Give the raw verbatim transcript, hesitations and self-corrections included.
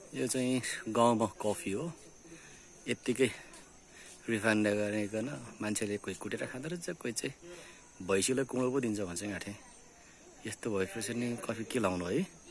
यो चाहिँ गाउँमा कफी हो। यत्तिकै रिफाइन्ड गरिकन मान्छेले कोही कुटेर खाँदो रहेछ, कोही चाहिँ भैँसीलाई कुँडो पो दिन्छ भन्छ गाँठे। यस्तो भएपछि नि कफी के लाउनु है।